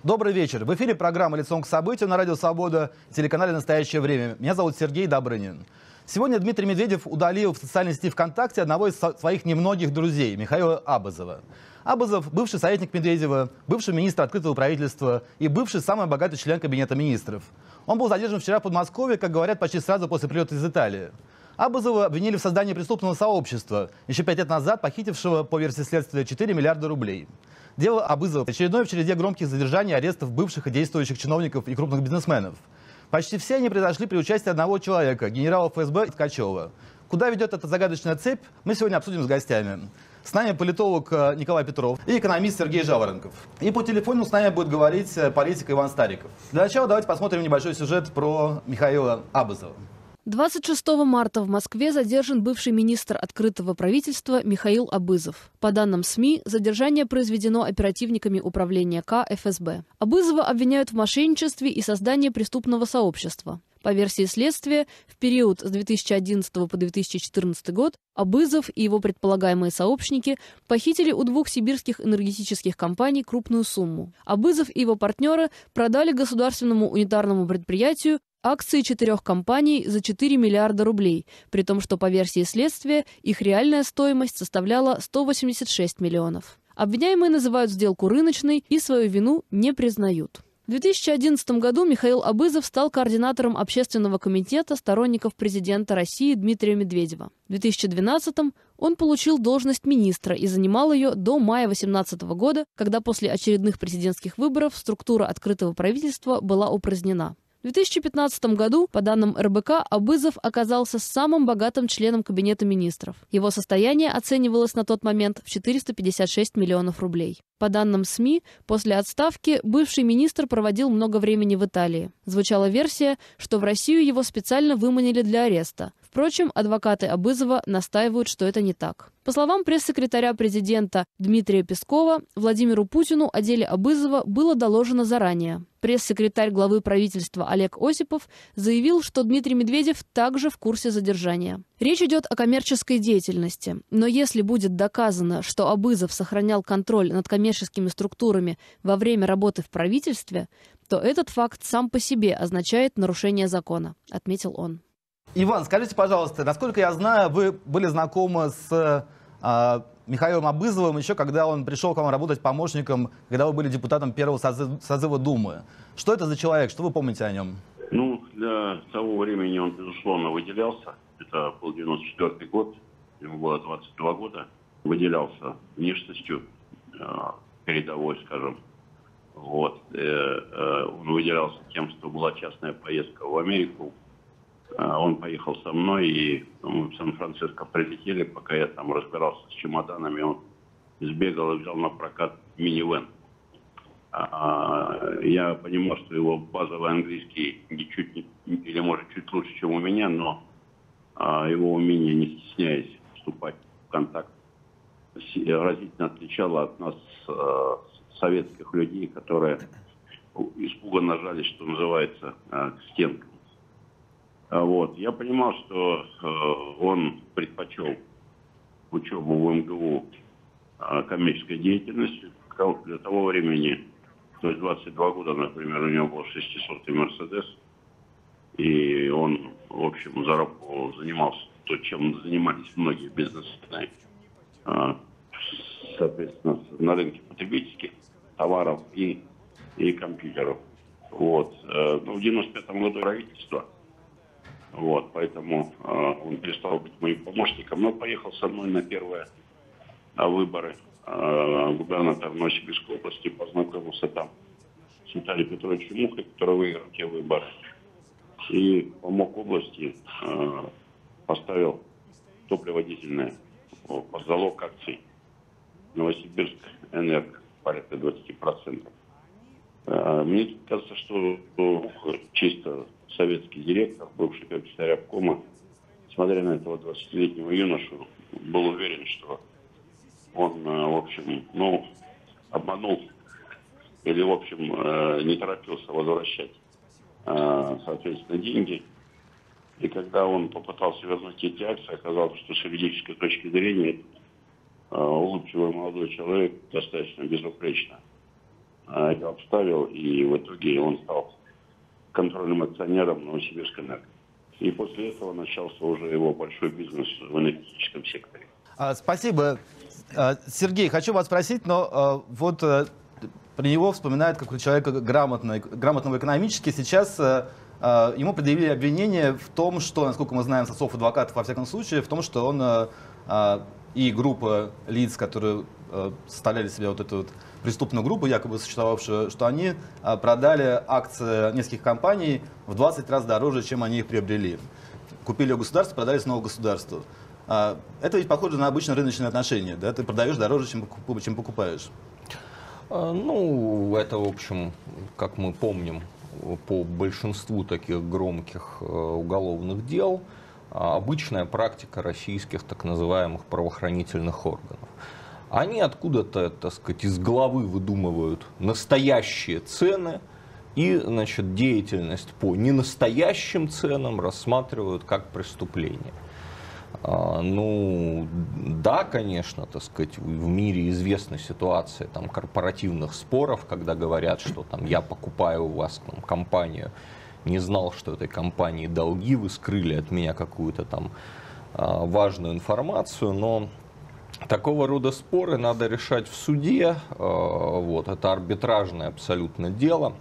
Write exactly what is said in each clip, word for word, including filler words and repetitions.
Добрый вечер. В эфире программа «Лицом к событию» на радио «Свобода» и телеканале «Настоящее время». Меня зовут Сергей Добрынин. Сегодня Дмитрий Медведев удалил в социальной сети ВКонтакте одного из своих немногих друзей, Михаила Абазова. Абазов – бывший советник Медведева, бывший министр открытого правительства и бывший самый богатый член кабинета министров. Он был задержан вчера в Подмосковье, как говорят, почти сразу после прилета из Италии. Абазова обвинили в создании преступного сообщества, еще пять лет назад похитившего, по версии следствия, четыре миллиарда рублей. Дело Абазова – очередное в череде громких задержаний и арестов бывших и действующих чиновников и крупных бизнесменов. Почти все они произошли при участии одного человека – генерала эф эс бэ Ткачева. Куда ведет эта загадочная цепь, мы сегодня обсудим с гостями. С нами политолог Николай Петров и экономист Сергей Жаворонков. И по телефону с нами будет говорить политик Иван Стариков. Для начала давайте посмотрим небольшой сюжет про Михаила Абазова. двадцать шестого марта в Москве задержан бывший министр открытого правительства Михаил Абызов. По данным СМИ, задержание произведено оперативниками управления К эф эс бэ. Абызова обвиняют в мошенничестве и создании преступного сообщества. По версии следствия, в период с две тысячи одиннадцатого по две тысячи четырнадцатый год Абызов и его предполагаемые сообщники похитили у двух сибирских энергетических компаний крупную сумму. Абызов и его партнеры продали государственному унитарному предприятию акции четырех компаний за четыре миллиарда рублей, при том, что по версии следствия их реальная стоимость составляла сто восемьдесят шесть миллионов. Обвиняемые называют сделку рыночной и свою вину не признают. В две тысячи одиннадцатом году Михаил Абызов стал координатором общественного комитета сторонников президента России Дмитрия Медведева. В две тысячи двенадцатом он получил должность министра и занимал ее до мая две тысячи восемнадцатого года, когда после очередных президентских выборов структура открытого правительства была упразднена. В две тысячи пятнадцатом году, по данным эр бэ ка, Абызов оказался самым богатым членом Кабинета министров. Его состояние оценивалось на тот момент в четыреста пятьдесят шесть миллионов рублей. По данным СМИ, после отставки бывший министр проводил много времени в Италии. Звучала версия, что в Россию его специально выманили для ареста. Впрочем, адвокаты Абызова настаивают, что это не так. По словам пресс-секретаря президента Дмитрия Пескова, Владимиру Путину о деле Абызова было доложено заранее. Пресс-секретарь главы правительства Олег Осипов заявил, что Дмитрий Медведев также в курсе задержания. Речь идет о коммерческой деятельности. Но если будет доказано, что Абызов сохранял контроль над коммерческими структурами во время работы в правительстве, то этот факт сам по себе означает нарушение закона, отметил он. Иван, скажите, пожалуйста, насколько я знаю, вы были знакомы с э, Михаилом Абызовым еще когда он пришел к вам работать помощником, когда вы были депутатом первого созыва, созыва Думы. Что это за человек? Что вы помните о нем? Ну, для того времени он, безусловно, выделялся. Это был девяносто четвёртый год, ему было двадцать два года. Выделялся внешностью, э, передовой, скажем. Вот. Э, э, он выделялся тем, что была частная поездка в Америку. Он поехал со мной, и мы в Сан-Франциско прилетели, пока я там разбирался с чемоданами, он сбегал и взял на прокат минивэн. Я понимал, что его базовый английский ничуть не, или может чуть лучше, чем у меня, но его умение, не стесняясь вступать в контакт, разительно отличало от нас советских людей, которые испуганно жались, что называется, к стенкам. Вот. Я понимал, что э, он предпочел учебу в эм гэ у э, коммерческой деятельности. Для того времени, то есть двадцать два года, например, у него был шестисотый Мерседес. И он, в общем, заработал, занимался то, чем занимались многие бизнесмены. Э, соответственно, на рынке потребительских товаров и, и компьютеров. Вот. Э, ну, в девяносто пятом году правительство. Вот, поэтому э, он перестал быть моим помощником, но поехал со мной на первые э, выборы э, губернатора Новосибирской области, познакомился там с Виталием Петровичем Мухой, который выиграл те выборы, и помог области, э, поставил топливодизельное под залог акций Новосибирск Энерго, порядка двадцати процентов. Э, мне кажется, что Муха чисто советский директор, бывший секретарь обкома, смотря на этого двадцатилетнего юношу, был уверен, что он, в общем, ну, обманул или, в общем, не торопился возвращать, соответственно, деньги. И когда он попытался вернуть эти акции, оказалось, что с юридической точки зрения улыбчивый молодой человек достаточно безупречно это обставил, и в итоге он стал контрольным акционером Новосибирской энерго. И после этого начался уже его большой бизнес в энергетическом секторе. А, спасибо. А, Сергей, хочу вас спросить, но а, вот а, про него вспоминают как человека грамотного, грамотного экономически. Сейчас а, а, ему предъявили обвинение в том, что, насколько мы знаем со слов адвокатов, во всяком случае, в том, что он а, а, и группа лиц, которые а, составляли себе вот эту вот преступную группу, якобы существовавшую, что они а, продали акции нескольких компаний в двадцать раз дороже, чем они их приобрели. Купили у государства, продали снова государству. А, это ведь похоже на обычные рыночные отношения, да? Ты продаешь дороже, чем, чем покупаешь. А, ну, это, в общем, как мы помним, по большинству таких громких э, уголовных дел, а, обычная практика российских так называемых правоохранительных органов. Они откуда-то, так сказать, из головы выдумывают настоящие цены и, значит, деятельность по ненастоящим ценам рассматривают как преступление. А, ну, да, конечно, так сказать, в мире известна ситуация там, корпоративных споров, когда говорят, что там, я покупаю у вас там, компанию, не знал, что этой компании долги, вы скрыли от меня какую-то там а, важную информацию, но такого рода споры надо решать в суде, вот, это арбитражное абсолютно дело.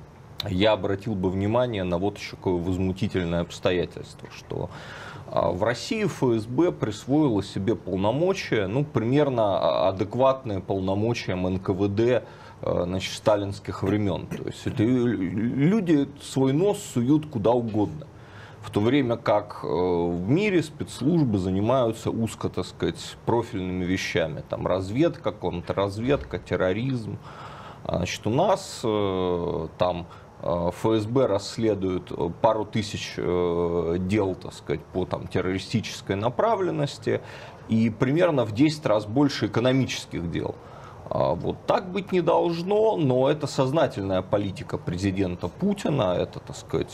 Я обратил бы внимание на вот еще какое возмутительное обстоятельство, что в России эф эс бэ присвоило себе полномочия, ну, примерно адекватные полномочиям эн ка вэ дэ, значит, сталинских времен. То есть это люди свой нос суют куда угодно. В то время как в мире спецслужбы занимаются узко, так сказать, профильными вещами. Там разведка, контрразведка, терроризм. Значит, у нас там эф эс бэ расследует пару тысяч дел, так сказать, по там, террористической направленности и примерно в десять раз больше экономических дел. Вот так быть не должно, но это сознательная политика президента Путина, это, так сказать,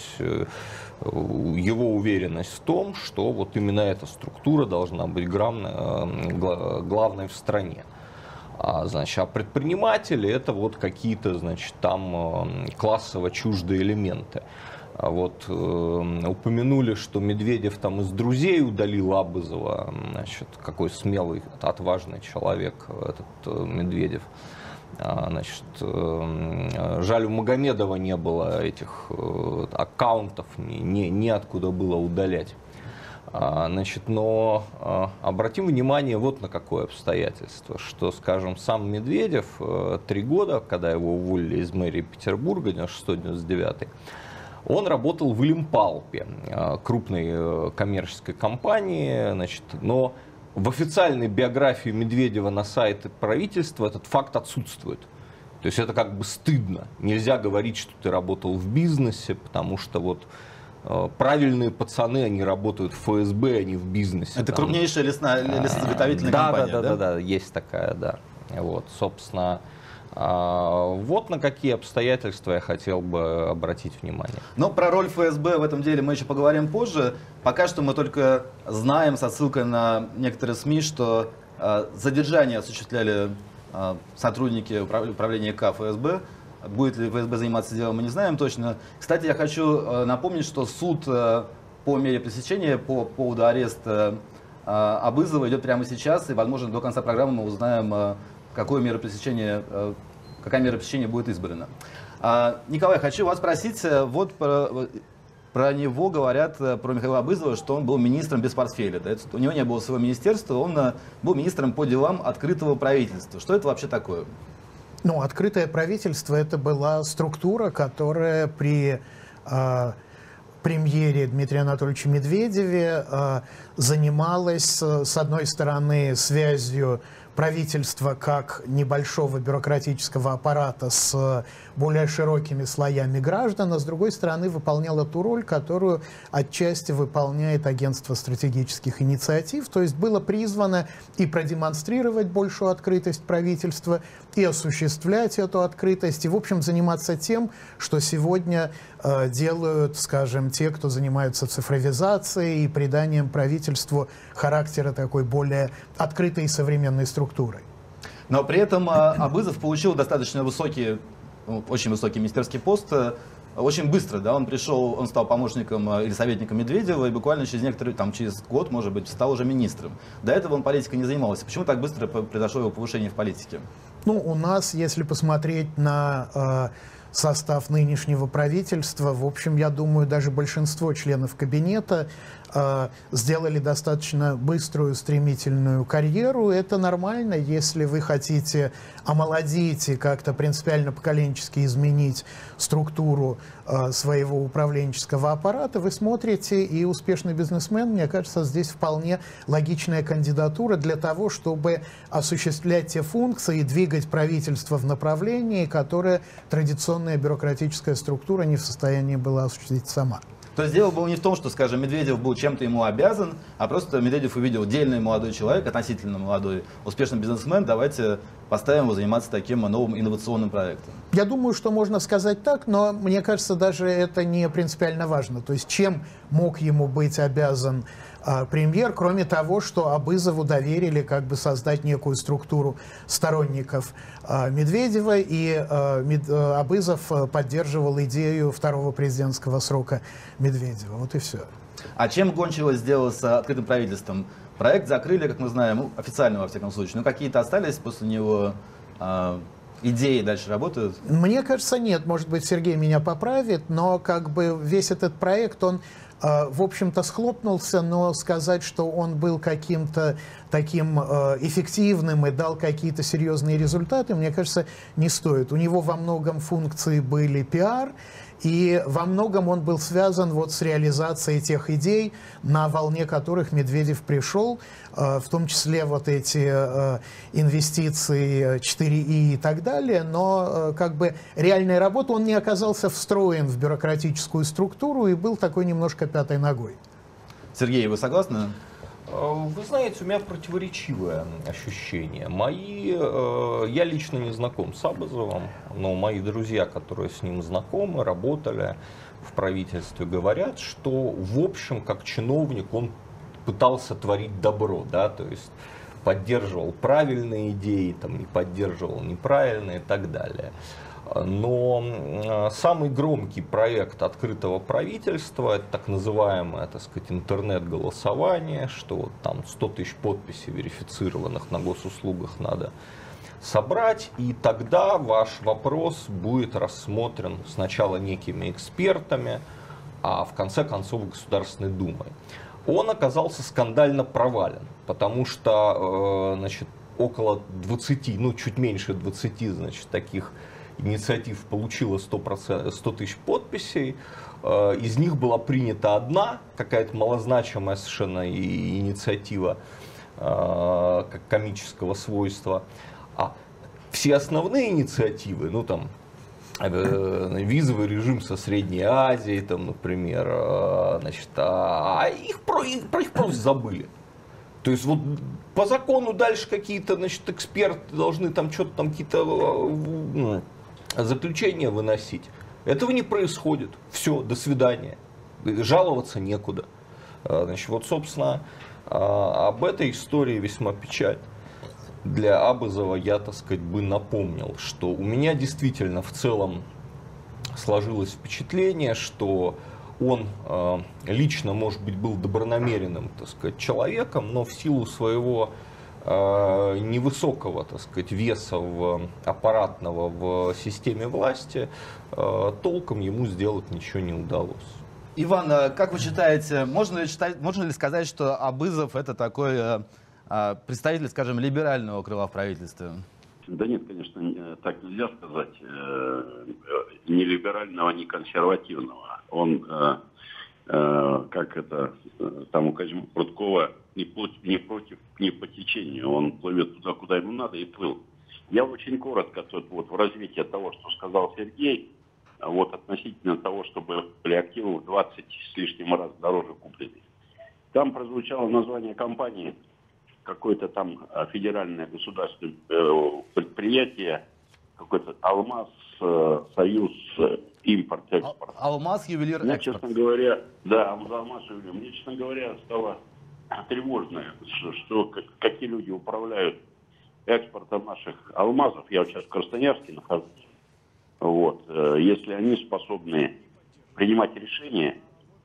его уверенность в том, что вот именно эта структура должна быть главной в стране. А, значит, а предприниматели это вот какие-то, значит, там классово чуждые элементы. А вот э, упомянули, что Медведев там из друзей удалил Абызова, значит, какой смелый, отважный человек этот э, Медведев. А, значит, э, жаль, у Магомедова не было этих э, аккаунтов, не, не, неоткуда было удалять. А, значит, но э, обратим внимание вот на какое обстоятельство, что, скажем, сам Медведев э, три года, когда его уволили из мэрии Петербурга, девяносто шестой — девяносто девятый, он работал в Илимпалпе, крупной коммерческой компании, значит, но в официальной биографии Медведева на сайте правительства этот факт отсутствует. То есть это как бы стыдно. Нельзя говорить, что ты работал в бизнесе, потому что вот правильные пацаны, они работают в эф эс бэ, а не в бизнесе. Это там крупнейшая лесная, лесозаготовительная да, компания, да, да? Да, да, да, есть такая, да. Вот, собственно, вот на какие обстоятельства я хотел бы обратить внимание. Но про роль эф эс бэ в этом деле мы еще поговорим позже. Пока что мы только знаем, со ссылкой на некоторые СМИ, что э, задержание осуществляли э, сотрудники управления К эф эс бэ. Будет ли эф эс бэ заниматься делом, мы не знаем точно. Кстати, я хочу э, напомнить, что суд э, по мере пресечения по поводу ареста э, Абызова идет прямо сейчас. И, возможно, до конца программы мы узнаем, э, какое мера пресечения, какая мера пресечения будет избрана. А, Николай, хочу вас спросить, вот про, про него говорят, про Михаила Абызова, что он был министром без портфеля. Да? У него не было своего министерства, он был министром по делам открытого правительства. Что это вообще такое? Ну, открытое правительство — это была структура, которая при э, премьере Дмитрия Анатольевича Медведеве э, занималась, с одной стороны, связью правительства как небольшого бюрократического аппарата с более широкими слоями граждан, а с другой стороны выполняла ту роль, которую отчасти выполняет агентство стратегических инициатив. То есть было призвано и продемонстрировать большую открытость правительства, и осуществлять эту открытость, и, в общем, заниматься тем, что сегодня э, делают, скажем, те, кто занимаются цифровизацией и приданием правительству характера такой более открытой и современной структуры. Но при этом Абызов получил достаточно высокие очень высокий министерский пост. Очень быстро, да, он пришел, он стал помощником или советником Медведева, и буквально через некоторый, там, через год, может быть, стал уже министром. До этого он политикой не занимался. Почему так быстро произошло его повышение в политике? Ну, у нас, если посмотреть на э, состав нынешнего правительства, в общем, я думаю, даже большинство членов кабинета э, сделали достаточно быструю, стремительную карьеру. Это нормально, если вы хотите омолодить и как-то принципиально поколенчески изменить структуру э, своего управленческого аппарата, вы смотрите, и успешный бизнесмен, мне кажется, здесь вполне логичная кандидатура для того, чтобы осуществлять те функции и двигать правительство в направлении, которое традиционная бюрократическая структура не в состоянии была осуществить сама. То есть дело было не в том, что, скажем, Медведев был чем-то ему обязан, а просто Медведев увидел дельный молодой человек, относительно молодой, успешный бизнесмен, давайте поставим его заниматься таким новым инновационным проектом. Я думаю, что можно сказать так, но мне кажется, даже это не принципиально важно. То есть чем мог ему быть обязан а, премьер, кроме того, что Абызову доверили как бы создать некую структуру сторонников а, Медведева, и а, Мед, а, Абызов поддерживал идею второго президентского срока Медведева. Вот и все. А чем Гончарова сделала с открытым правительством? Проект закрыли, как мы знаем, ну, официально во всяком случае, но какие-то остались после него э, идеи дальше работают? Мне кажется, нет. Может быть, Сергей меня поправит, но как бы весь этот проект, он, э, в общем-то, схлопнулся, но сказать, что он был каким-то таким э, эффективным и дал какие-то серьезные результаты, мне кажется, не стоит. У него во многом функции были пиар, и во многом он был связан вот с реализацией тех идей, на волне которых Медведев пришел, в том числе вот эти инвестиции четыре и и так далее. Но как бы реальная работа, он не оказался встроен в бюрократическую структуру и был такой немножко пятой ногой. Сергей, вы согласны? Вы знаете, у меня противоречивое ощущение. Мои, я лично не знаком с Абызовым, но мои друзья, которые с ним знакомы, работали в правительстве, говорят, что в общем, как чиновник, он пытался творить добро, да, то есть поддерживал правильные идеи, там, не поддерживал неправильные и так далее. Но самый громкий проект открытого правительства, это так называемое, так сказать, интернет-голосование, что там сто тысяч подписей верифицированных на госуслугах надо собрать, и тогда ваш вопрос будет рассмотрен сначала некими экспертами, а в конце концов Государственной Думой. Он оказался скандально провален, потому что, значит, около двадцати, ну чуть меньше двадцати, значит, таких инициатив получила сто тысяч подписей, из них была принята одна, какая-то малозначимая совершенно инициатива как комического свойства, а все основные инициативы, ну там, визовый режим со Средней Азией, там, например, значит, а их про, про их просто забыли. То есть вот по закону дальше какие-то, значит, эксперты должны там что-то там какие-то заключения выносить. Этого не происходит. Все, до свидания. Жаловаться некуда. Значит, вот, собственно, об этой истории весьма печально. Для Абызова я, так сказать, бы напомнил, что у меня действительно в целом сложилось впечатление, что он э, лично, может быть, был добронамеренным, так сказать, человеком, но в силу своего э, невысокого, так сказать, веса в, аппаратного в системе власти, э, толком ему сделать ничего не удалось. Иван, как вы считаете, можно ли, считать, можно ли сказать, что Абызов это такой э, представитель, скажем, либерального крыла в правительстве? Да нет, конечно, так нельзя сказать. Ни либерального, ни консервативного. Он, как это, там у Козьмы Прудкова, не против, не против, не по течению. Он плывет туда, куда ему надо, и плыл. Я очень коротко вот, в развитии того, что сказал Сергей, вот, относительно того, чтобы были активы в двадцать с лишним раз дороже куплены. Там прозвучало название компании, какое-то там федеральное государственное предприятие, какой-то Алмаз, Союз, импорт, экспорт. Алмаз, ювелир, Мне, экспорт. честно говоря, да, Алмаз, ювелир. Мне, честно говоря, стало тревожно, что, что какие люди управляют экспортом наших алмазов. Я вот сейчас в Красноярске нахожусь. Вот. Если они способны принимать решения,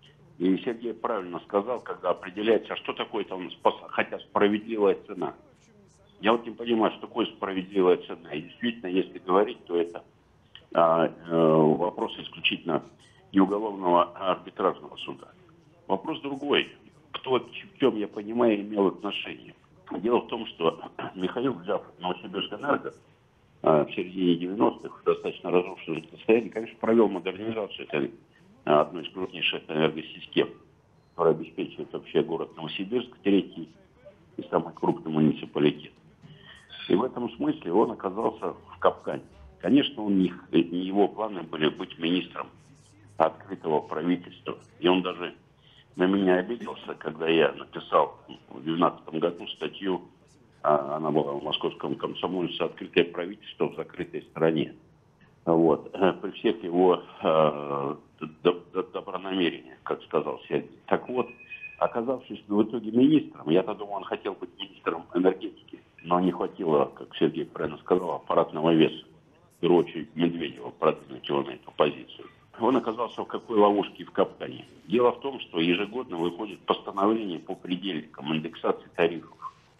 и Сергей правильно сказал, когда определяется, а что такое там, хотя справедливая цена. Я вот не понимаю, что такое справедливая цена. И действительно, если говорить, то это а, а, вопрос исключительно не уголовного, а арбитражного суда. Вопрос другой. Кто, в чем, я понимаю, имел отношение. Дело в том, что Михаил, взяв Новосибирскэнерго а, в середине девяностых в достаточно разрушенном состоянии, конечно, провел модернизацию этой одной из крупнейших энергосистем, которая обеспечивает вообще город Новосибирск, третий и самый крупный муниципалитет. И в этом смысле он оказался в капкане. Конечно, у них, не его планы были быть министром открытого правительства. И он даже на меня обиделся, когда я написал в две тысячи двенадцатом году статью, она была в московском комсомольце, «Открытое правительство в закрытой стране». Вот. При всех его э, добронамерениях, как сказал Сергей. Так вот, оказавшись в итоге министром, я-то думал, он хотел быть министром энергетики, но не хватило, как Сергей правильно сказал, аппаратного веса. В первую очередь Медведева продвинуть его на эту позицию. Он оказался в какой ловушке и в капкане. Дело в том, что ежегодно выходит постановление по предельникам индексации тарифов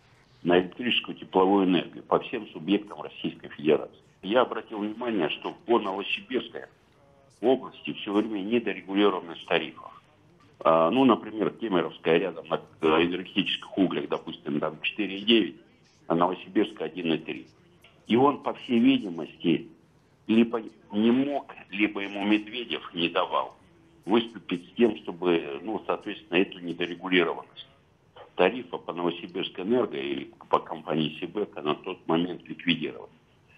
на электрическую и тепловую энергию по всем субъектам Российской Федерации. Я обратил внимание, что по Новосибирской области все время недорегулированность тарифов. А, ну, например, Кемеровская рядом на энергетических углях, допустим, там четыре и девять, а Новосибирская один и три. И он, по всей видимости, либо не мог, либо ему Медведев не давал выступить с тем, чтобы, ну, соответственно, эту недорегулированность тарифа по Новосибирскэнерго или по компании Сибэко на тот момент ликвидировать.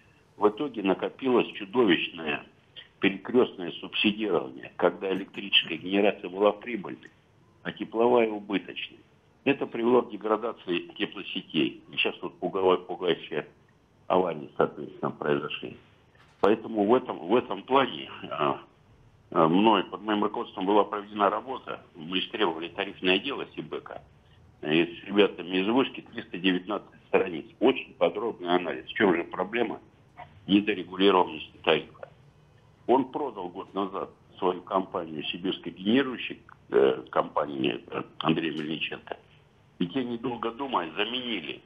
В итоге накопилось чудовищное перекрестное субсидирование, когда электрическая генерация была прибыльной, а тепловая убыточной. Это привело к деградации теплосетей. И сейчас вот пугающие аварии, соответственно, произошли. Поэтому в этом, в этом плане а, а, мной, под моим руководством была проведена работа. Мы истребовали тарифное дело Сибэко. И с ребятами из вышки триста девятнадцать страниц. Очень подробный анализ. В чем же проблема недорегулированности тарифа? Он продал год назад свою компанию сибирской генерирующей э, компании э, Андрея Мельниченко. И те, недолго думая, заменили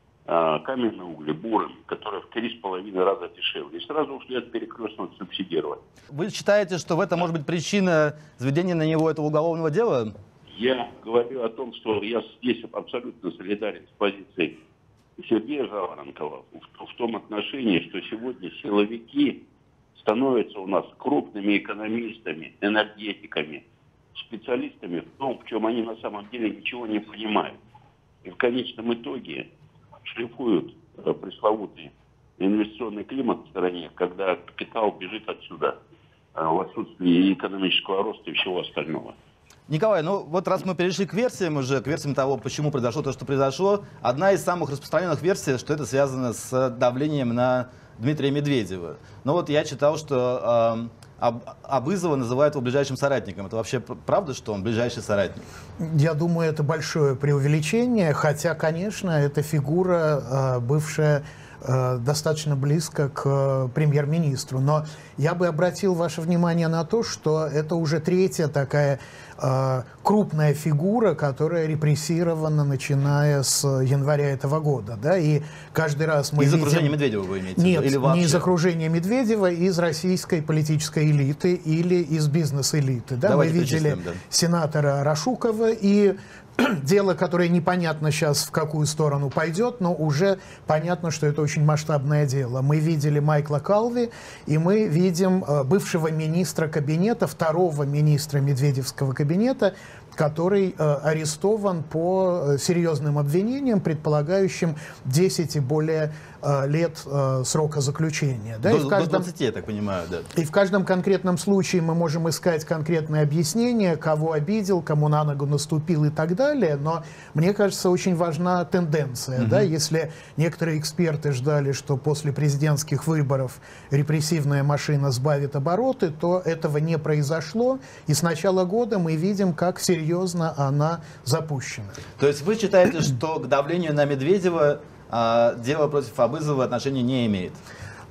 э, каменные угли буром, которые в три с половиной раза дешевле. И сразу ушли от перекрестного субсидирования. Вы считаете, что в этом может быть причина заведения на него этого уголовного дела? Я говорю о том, что я здесь абсолютно солидарен с позицией Сергея Жаворонкова в, в том отношении, что сегодня силовики становятся у нас крупными экономистами, энергетиками, специалистами в том, в чем они на самом деле ничего не понимают. И в конечном итоге шлифуют э, пресловутый инвестиционный климат в стране, когда капитал бежит отсюда э, в отсутствии экономического роста и всего остального. Николай, ну вот раз мы перешли к версиям уже, к версиям того, почему произошло то, что произошло, одна из самых распространенных версий, что это связано с давлением на Дмитрия Медведева. Но вот я читал, что э, Абызова называют его ближайшим соратником. Это вообще правда, что он ближайший соратник? Я думаю, это большое преувеличение, хотя, конечно, эта фигура, э, бывшая достаточно близко к премьер-министру. Но я бы обратил ваше внимание на то, что это уже третья такая э, крупная фигура, которая репрессирована, начиная с января этого года. Да? И каждый раз мы из видим... окружения Медведева вы имеете? Нет, или вообще? Не из окружения Медведева, из российской политической элиты или из бизнес-элиты. Да? Мы видели да. сенатора Рашукова и дело, которое непонятно сейчас в какую сторону пойдет, но уже понятно, что это очень масштабное дело. Мы видели Майкла Калви, и мы видим бывшего министра кабинета, второго министра Медведевского кабинета, который э, арестован по серьезным обвинениям, предполагающим десять и более э, лет э, срока заключения. Да? До, и в каждом, до двадцати, я так понимаю, да. И в каждом конкретном случае мы можем искать конкретные объяснения, кого обидел, кому на ногу наступил и так далее, но мне кажется, очень важна тенденция. Mm-hmm. Да? Если некоторые эксперты ждали, что после президентских выборов репрессивная машина сбавит обороты, то этого не произошло, и с начала года мы видим, как серьезно серьезно она запущена. То есть вы считаете, что к давлению на Медведева а, дело против Абызова отношения не имеет?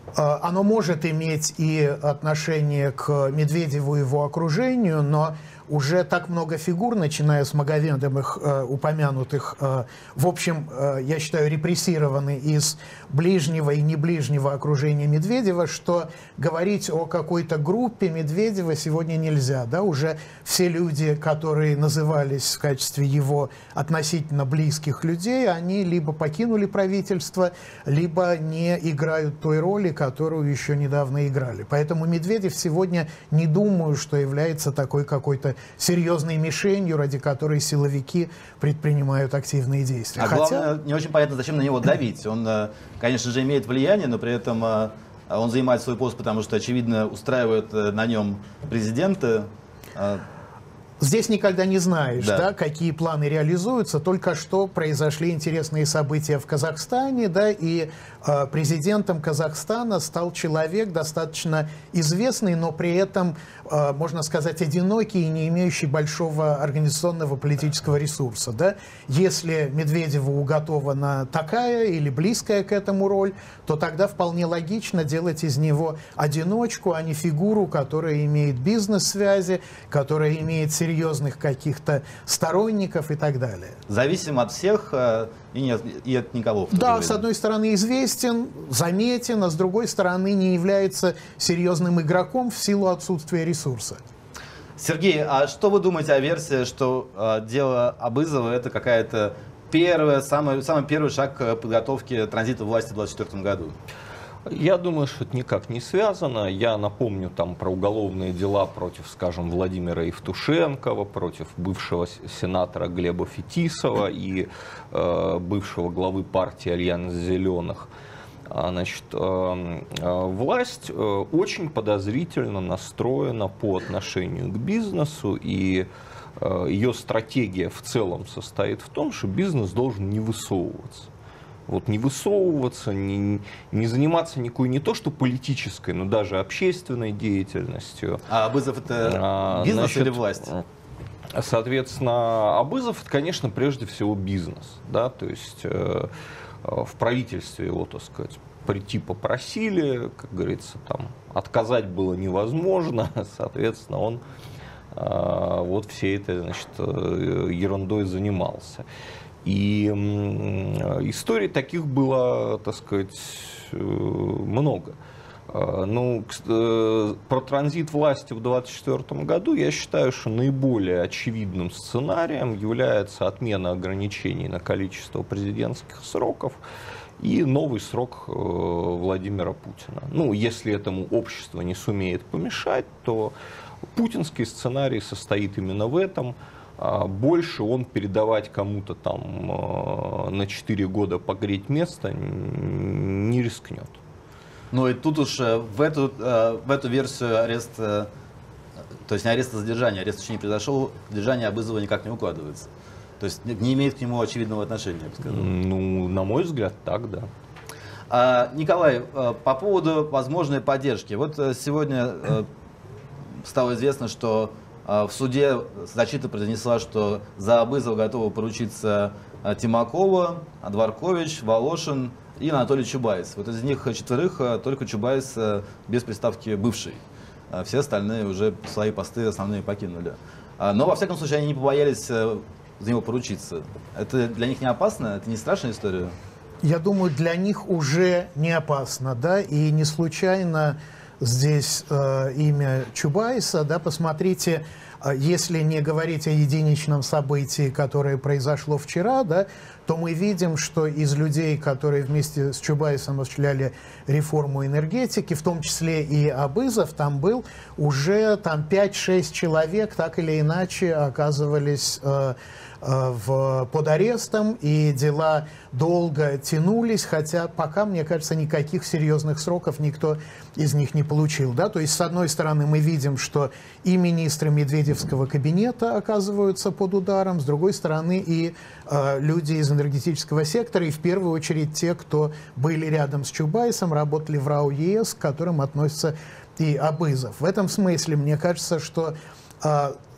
Оно может иметь и отношение к Медведеву и его окружению, но уже так много фигур, начиная с Магомедовых, э, упомянутых, э, в общем, э, я считаю, репрессированы из ближнего и неближнего окружения Медведева, что говорить о какой-то группе Медведева сегодня нельзя. Да? Уже все люди, которые назывались в качестве его относительно близких людей, они либо покинули правительство, либо не играют той роли, которую еще недавно играли. Поэтому Медведев сегодня, не думаю, что является такой какой-то серьезной мишенью, ради которой силовики предпринимают активные действия. А Хотя... главное, не очень понятно, зачем на него давить. Он, конечно же, имеет влияние, но при этом он занимает свой пост, потому что, очевидно, устраивает на нем президента. Здесь никогда не знаешь, да. Да, какие планы реализуются. Только что произошли интересные события в Казахстане, да, и э, президентом Казахстана стал человек достаточно известный, но при этом, э, можно сказать, одинокий и не имеющий большого организационного политического ресурса. Да. Если Медведеву уготована такая или близкая к этому роль, то тогда вполне логично делать из него одиночку, а не фигуру, которая имеет бизнес-связи, которая имеет серьезных каких-то сторонников и так далее. Зависим от всех э, и, не от, и от никого. Да, с одной стороны известен, заметен, а с другой стороны не является серьезным игроком в силу отсутствия ресурса. Сергей, а что вы думаете о версии, что э, дело Абызова это какая-то первая, самый, самый первый шаг к подготовке транзита власти в двадцать четвёртом году? Я думаю, что это никак не связано. Я напомню там про уголовные дела против, скажем, Владимира Евтушенкова, против бывшего сенатора Глеба Фетисова и э, бывшего главы партии Альянс Зеленых. Значит, э, э, власть э, очень подозрительно настроена по отношению к бизнесу, и э, ее стратегия в целом состоит в том, что бизнес должен не высовываться. Вот не высовываться, не, не заниматься никакой не то что политической, но даже общественной деятельностью. А Абызов это а, бизнес значит, или власть? Соответственно, Абызов это, конечно, прежде всего бизнес. Да? То есть э, в правительстве его, так сказать, прийти попросили, как говорится, там, отказать было невозможно, соответственно, он э, вот всей этой, значит, ерундой занимался. И историй таких было, так сказать, много. Ну, про транзит власти в двадцать четвёртом году я считаю, что наиболее очевидным сценарием является отмена ограничений на количество президентских сроков и новый срок Владимира Путина. Ну, если этому общество не сумеет помешать, то путинский сценарий состоит именно в этом. Больше он передавать кому-то там на четыре года погреть место не рискнет. Ну и тут уж в эту, в эту версию арест, то есть не арест, а задержание, арест еще не произошел, задержание Абызова никак не укладывается. То есть не имеет к нему очевидного отношения, я бы сказал. Ну, на мой взгляд, так, да. А, Николай, по поводу возможной поддержки. Вот сегодня стало известно, что в суде защита произнесла, что за Абызова готовы поручиться Тимакова, Дворкович, Волошин и Анатолий Чубайс. Вот из них четверых только Чубайс без приставки «бывший». Все остальные уже свои посты основные покинули. Но, во всяком случае, они не побоялись за него поручиться. Это для них не опасно? Это не страшная история? Я думаю, для них уже не опасно, да, и не случайно здесь э, имя Чубайса, да, посмотрите, э, если не говорить о единичном событии, которое произошло вчера, да, то мы видим, что из людей, которые вместе с Чубайсом осуществляли реформу энергетики, в том числе и Абызов, там был уже там пять-шесть человек, так или иначе оказывались э, В, под арестом, и дела долго тянулись, хотя пока, мне кажется, никаких серьезных сроков никто из них не получил. Да? То есть, с одной стороны, мы видим, что и министры Медведевского кабинета оказываются под ударом, с другой стороны, и э, люди из энергетического сектора, и в первую очередь те, кто были рядом с Чубайсом, работали в РАО ЕС, к которым относится и Абызов. В этом смысле, мне кажется, что э,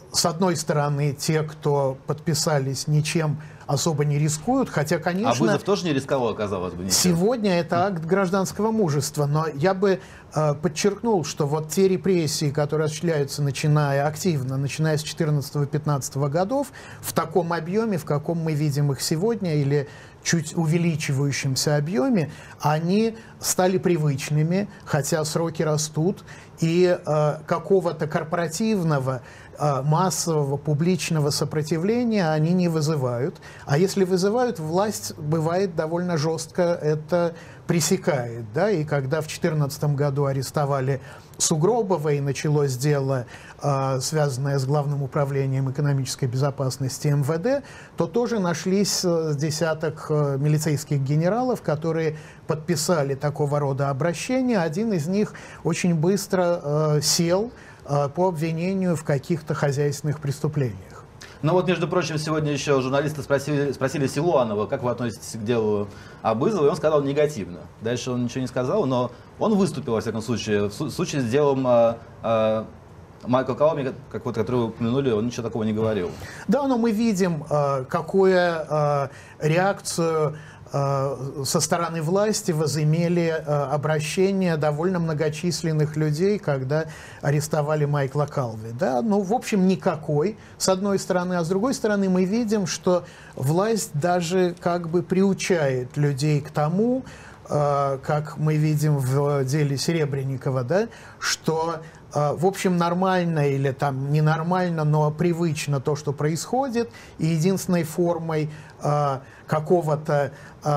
с одной стороны, те, кто подписались, ничем особо не рискуют, хотя, конечно... Абызов тоже не рисковал, оказалось бы, ничем. Сегодня это акт гражданского мужества, но я бы э, подчеркнул, что вот те репрессии, которые осуществляются начиная активно, начиная с четырнадцатого-пятнадцатого годов, в таком объеме, в каком мы видим их сегодня, или чуть увеличивающемся объеме, они стали привычными, хотя сроки растут, и э, какого-то корпоративного, э, массового, публичного сопротивления они не вызывают. А если вызывают, власть бывает довольно жестко это пресекает. Да? И когда в две тысячи четырнадцатом году арестовали Сугробова и началось дело, э, связанное с Главным управлением экономической безопасности эм вэ дэ, то тоже нашлись э, десяток э, милицейских генералов, которые подписали такого рода обращения. Один из них очень быстро э, сел э, по обвинению в каких-то хозяйственных преступлениях. Ну вот, между прочим, сегодня еще журналисты спросили, спросили Силуанова, как вы относитесь к делу Абызова, и он сказал негативно. Дальше он ничего не сказал, но он выступил, во всяком случае. В случае с делом а, а, Майкла Калами, как вот, который вы упомянули, он ничего такого не говорил. Да, но мы видим, а, какую а, реакцию со стороны власти возымели обращения довольно многочисленных людей, когда арестовали Майкла Калви. Да? Ну, в общем, никакой, с одной стороны. А с другой стороны, мы видим, что власть даже как бы приучает людей к тому, как мы видим в деле Серебренникова, да, что, в общем, нормально или там ненормально, но привычно то, что происходит, и единственной формой какого-то,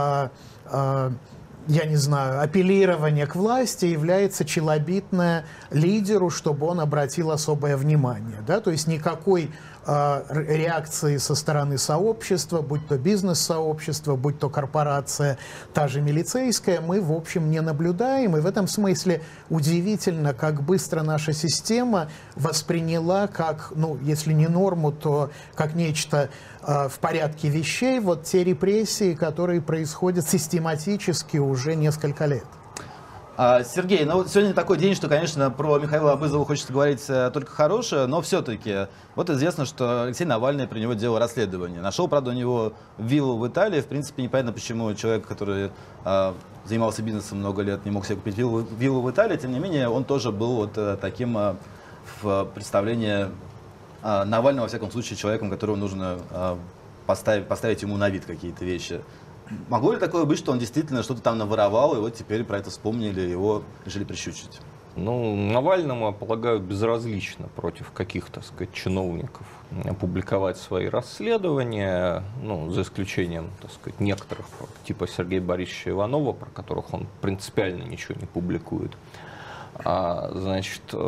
я не знаю, апеллирования к власти является челобитное лидеру, чтобы он обратил особое внимание. Да? То есть никакой реакции со стороны сообщества, будь то бизнес-сообщество, будь то корпорация, та же милицейская, мы, в общем, не наблюдаем. И в этом смысле удивительно, как быстро наша система восприняла как, ну, если не норму, то как нечто э, в порядке вещей, вот те репрессии, которые происходят систематически уже несколько лет. Сергей, ну сегодня такой день, что, конечно, про Михаила Абызова хочется говорить только хорошее, но все-таки вот известно, что Алексей Навальный при него делал расследование. Нашел, правда, у него виллу в Италии. В принципе, непонятно, почему человек, который а, занимался бизнесом много лет, не мог себе купить виллу, виллу в Италии. Тем не менее, он тоже был вот а, таким а, в представлении а, Навального, во всяком случае, человеком, которого нужно а, поставить, поставить ему на вид какие-то вещи. Могло ли такое быть, что он действительно что-то там наворовал, и вот теперь про это вспомнили, его решили прищучить? Ну, Навальному, я полагаю, безразлично против каких-то, так сказать, чиновников публиковать свои расследования, ну, за исключением, так сказать, некоторых, типа Сергея Борисовича Иванова, про которых он принципиально ничего не публикует. А, значит, э,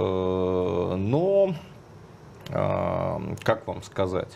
но, э, как вам сказать?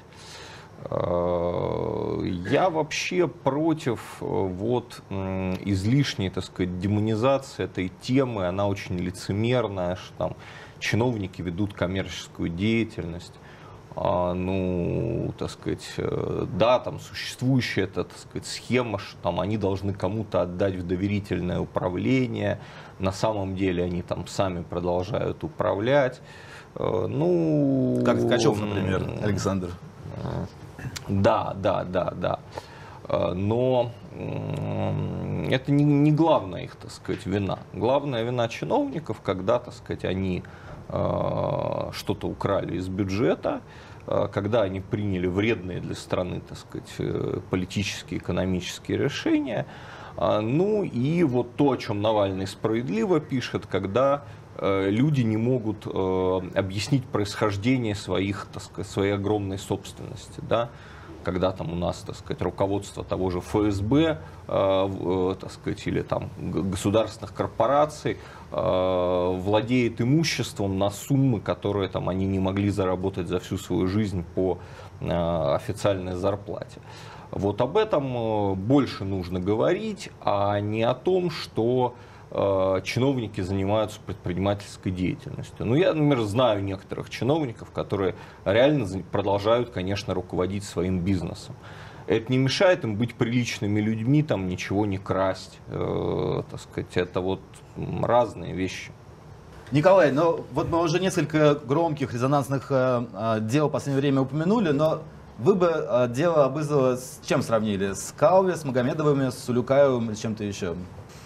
Я вообще против вот излишней, так сказать, демонизации этой темы. Она очень лицемерная, что там чиновники ведут коммерческую деятельность. Ну, так сказать, да, там существующая эта, так сказать, схема, что там они должны кому-то отдать в доверительное управление. На самом деле они там сами продолжают управлять. Ну, как Ткачев, например, Александр. Да, да, да, да. Но это не, не главная их, так сказать, вина. Главная вина чиновников, когда, так сказать, они что-то украли из бюджета, когда они приняли вредные для страны, так сказать, политические, экономические решения. Ну и вот то, о чем Навальный справедливо пишет, когда люди не могут э, объяснить происхождение своих, так сказать, своей огромной собственности, да? Когда там у нас, так сказать, руководство того же эф эс бэ, э, э, так сказать, или там государственных корпораций э, владеет имуществом на суммы, которые там они не могли заработать за всю свою жизнь по э, официальной зарплате. Вот об этом больше нужно говорить, а не о том, что чиновники занимаются предпринимательской деятельностью. Ну, я, например, знаю некоторых чиновников, которые реально продолжают, конечно, руководить своим бизнесом. Это не мешает им быть приличными людьми, там ничего не красть, э, так сказать, это вот разные вещи. Николай, ну вот мы уже несколько громких резонансных э, дел в последнее время упомянули, но вы бы э, дело Абызова с чем сравнили? С Калви, с Магомедовыми, с Улюкаевым или чем-то еще?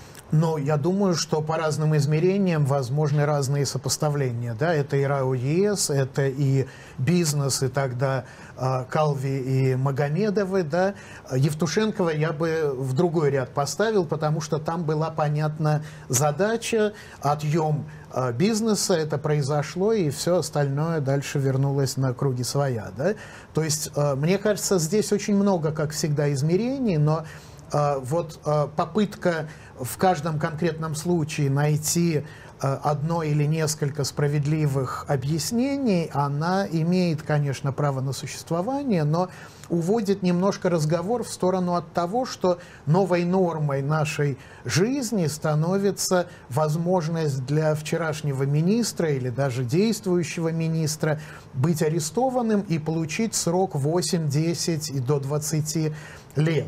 Но я думаю, что по разным измерениям возможны разные сопоставления. Да? Это и РАО ЕС, это и бизнес, и тогда э, Калви и Магомедовы. Да? Евтушенкова я бы в другой ряд поставил, потому что там была понятна задача, отъем э, бизнеса, это произошло, и все остальное дальше вернулось на круги своя. Да? То есть, э, мне кажется, здесь очень много, как всегда, измерений, но э, вот э, попытка в каждом конкретном случае найти одно или несколько справедливых объяснений, она имеет, конечно, право на существование, но уводит немножко разговор в сторону от того, что новой нормой нашей жизни становится возможность для вчерашнего министра или даже действующего министра быть арестованным и получить срок восемь, десять и до двадцати лет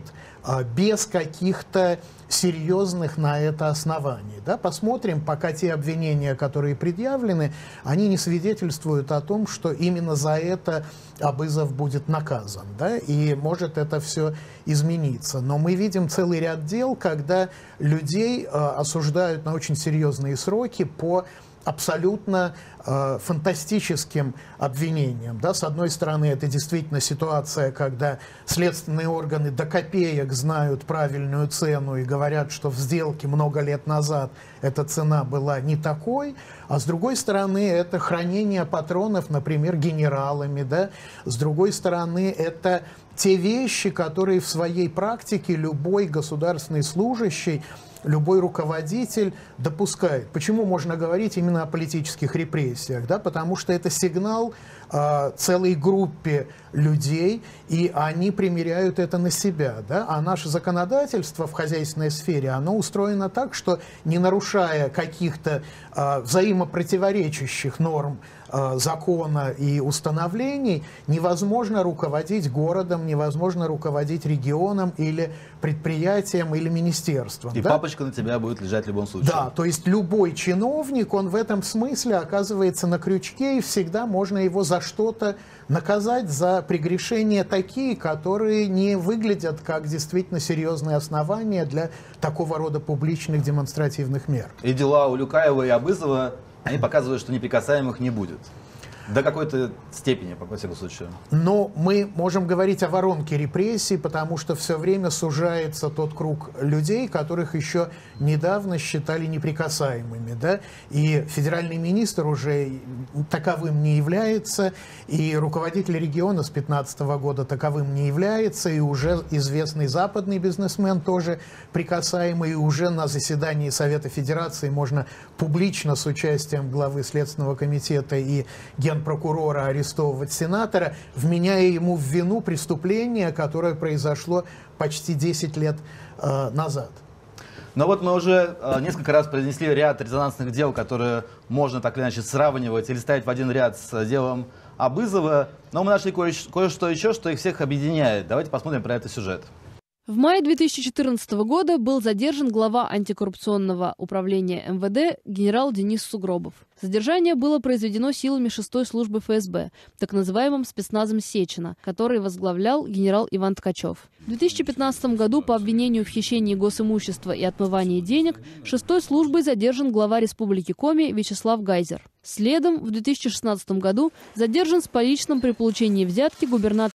без каких-то серьезных на это оснований. Да? Посмотрим, пока те обвинения, которые предъявлены, они не свидетельствуют о том, что именно за это Абызов будет наказан. Да? И может это все измениться. Но мы видим целый ряд дел, когда людей э, осуждают на очень серьезные сроки по абсолютно э, фантастическим обвинениям. Да? С одной стороны, это действительно ситуация, когда следственные органы до копеек знают правильную цену и говорят, что в сделке много лет назад эта цена была не такой, а с другой стороны, это хранение патронов, например, генералами. Да? С другой стороны, это те вещи, которые в своей практике любой государственный служащий, любой руководитель допускает. Почему можно говорить именно о политических репрессиях? Да? Потому что это сигнал э, целой группе людей, и они примеряют это на себя. Да? А наше законодательство в хозяйственной сфере, оно устроено так, что не нарушая каких-то э, взаимопротиворечащих норм э, закона и установлений, невозможно руководить городом, невозможно руководить регионом или предприятием или министерством. И да? папочка на тебя будет лежать в любом случае. Да, то есть любой чиновник, он в этом смысле оказывается на крючке, и всегда можно его за что-то наказать, за прегрешения такие, которые не выглядят как действительно серьезные основания для такого рода публичных демонстративных мер. И дела Улюкаева и Абызова, они показывают, что неприкасаемых не будет. До какой-то степени, по всякому случаю. Но мы можем говорить о воронке репрессий, потому что все время сужается тот круг людей, которых еще недавно считали неприкасаемыми. Да? И федеральный министр уже таковым не является, и руководитель региона с две тысячи пятнадцатого года таковым не является, и уже известный западный бизнесмен тоже прикасаемый, и уже на заседании Совета Федерации можно публично с участием главы Следственного комитета и генпрокурора арестовывать сенатора, вменяя ему в вину преступление, которое произошло почти десять лет э, назад. Но вот мы уже э, несколько раз произнесли ряд резонансных дел, которые можно так или иначе сравнивать или ставить в один ряд с делом Абызова. Но мы нашли кое- кое-что еще, что их всех объединяет. Давайте посмотрим про этот сюжет. В мае две тысячи четырнадцатого года был задержан глава антикоррупционного управления эм вэ дэ генерал Денис Сугробов. Задержание было произведено силами шестой службы эф эс бэ, так называемым спецназом Сечина, который возглавлял генерал Иван Ткачев. В две тысячи пятнадцатом году по обвинению в хищении госимущества и отмывании денег шестой службой задержан глава Республики Коми Вячеслав Гайзер. Следом в две тысячи шестнадцатом году задержан с поличным при получении взятки губернатор